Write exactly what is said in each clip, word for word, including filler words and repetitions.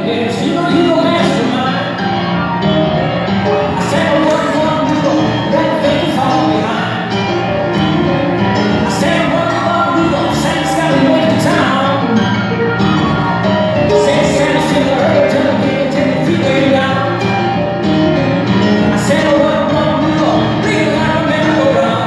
Yes, you know you the mastermind. I said I wasn't gonna do it, that thing fall behind. I said I wasn't gonna do it, Saints gotta wait the time. Said Santa should have heard, tell him he can take the feet way down. I said I wasn't gonna do it, leave it like a merry-go-round.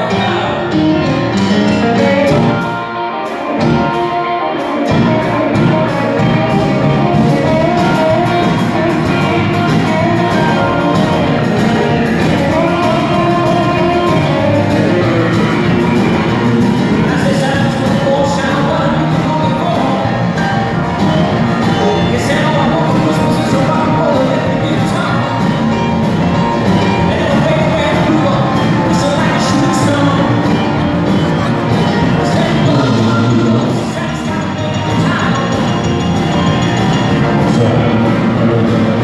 So